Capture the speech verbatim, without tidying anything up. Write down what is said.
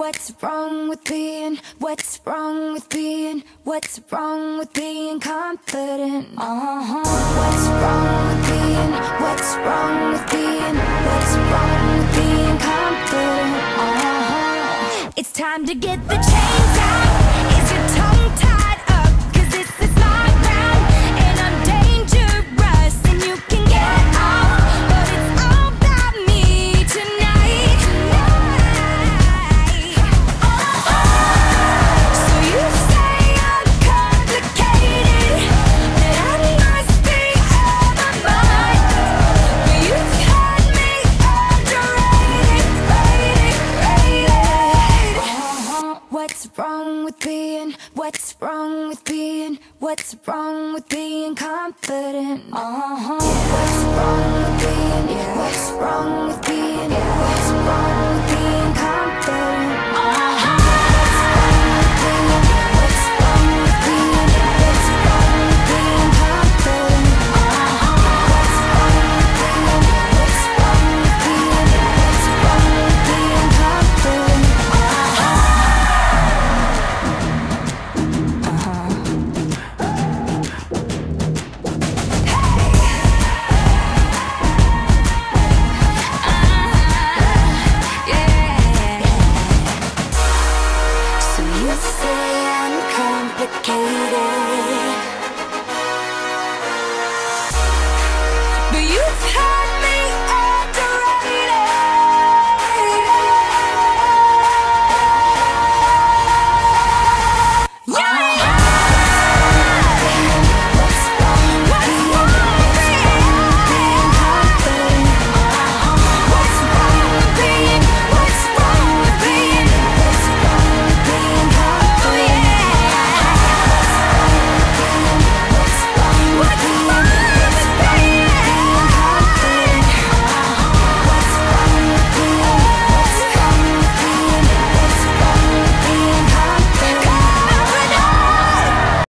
What's wrong with being, what's wrong with being, what's wrong with being confident? Uh-huh. What's wrong with being, what's wrong with being, what's wrong with being confident? Uh-huh. It's time to get the chains out. Is your tongue tied up? Cause this is my ground and I'm dangerous and you can get off, but it's all about me tonight. Tonight. Oh, so you say I'm complicated, that I must be out of my mind, but you've had me underrated, rated, rated. Uh-huh. What's wrong with being, what's wrong with being, what's wrong with being confident? Uh-huh. What's wrong with being, what's wrong with being, what's wrong